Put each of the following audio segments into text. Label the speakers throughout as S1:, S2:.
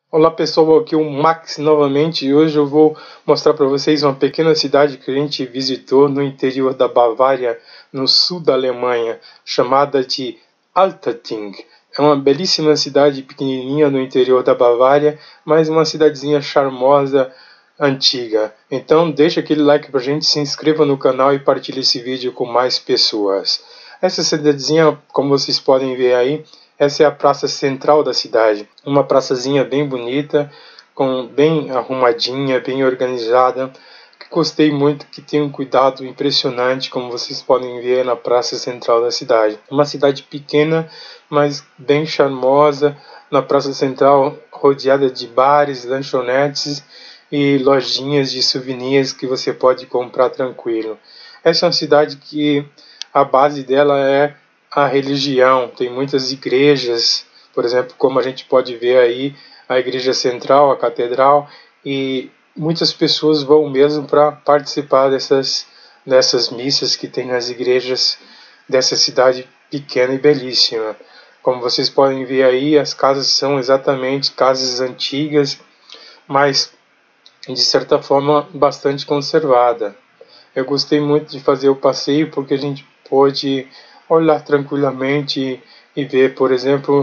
S1: Olá pessoal, aqui é o Max novamente e hoje eu vou mostrar para vocês uma pequena cidade que a gente visitou no interior da Bavária, no sul da Alemanha, chamada de Altötting. É uma belíssima cidade pequenininha no interior da Bavária, mas uma cidadezinha charmosa, antiga. Então deixa aquele like pra gente, se inscreva no canal e partilhe esse vídeo com mais pessoas. Essa cidadezinha, como vocês podem ver aí, essa é a praça central da cidade, uma praçazinha bem bonita, bem arrumadinha, bem organizada, que gostei muito, que tem um cuidado impressionante, como vocês podem ver na praça central da cidade. Uma cidade pequena, mas bem charmosa, na praça central rodeada de bares, lanchonetes e lojinhas de souvenirs que você pode comprar tranquilo. Essa é uma cidade que a base dela é a religião, tem muitas igrejas, por exemplo, como a gente pode ver aí, a igreja central, a catedral, e muitas pessoas vão mesmo para participar dessas missas que tem nas igrejas dessa cidade pequena e belíssima. Como vocês podem ver aí, as casas são exatamente casas antigas, mas de certa forma bastante conservada. Eu gostei muito de fazer o passeio porque a gente pôde olhar tranquilamente e ver, por exemplo,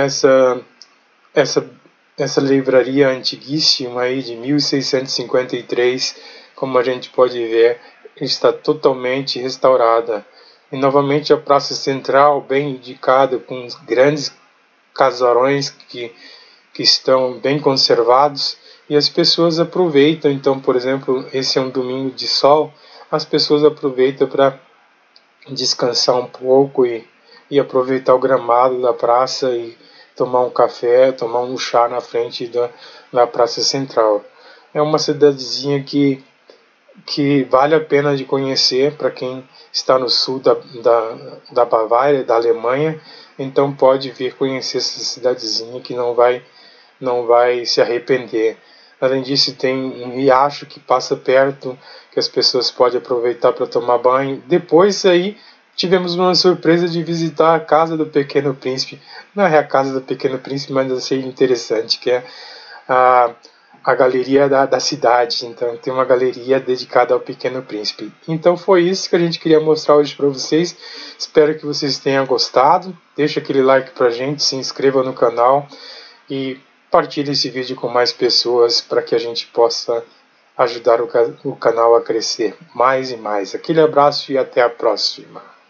S1: essa, essa livraria antiguíssima aí de 1653, como a gente pode ver, está totalmente restaurada. E novamente a Praça Central, bem indicada, com grandes casarões que estão bem conservados, e as pessoas aproveitam. Então, por exemplo, esse é um domingo de sol, as pessoas aproveitam para descansar um pouco e aproveitar o gramado da praça e tomar um café, tomar um chá na frente da praça central. É uma cidadezinha que vale a pena de conhecer para quem está no sul da Bavária, da Alemanha, então pode vir conhecer essa cidadezinha que não vai se arrepender. Além disso, tem um riacho que passa perto, que as pessoas podem aproveitar para tomar banho. Depois aí tivemos uma surpresa de visitar a casa do Pequeno Príncipe. Não é a casa do Pequeno Príncipe, mas eu achei interessante, que é a galeria da cidade. Então tem uma galeria dedicada ao Pequeno Príncipe. Então foi isso que a gente queria mostrar hoje para vocês. Espero que vocês tenham gostado. Deixa aquele like pra gente, se inscreva no canal e partilhe esse vídeo com mais pessoas para que a gente possa ajudar o canal a crescer mais e mais. Aquele abraço e até a próxima.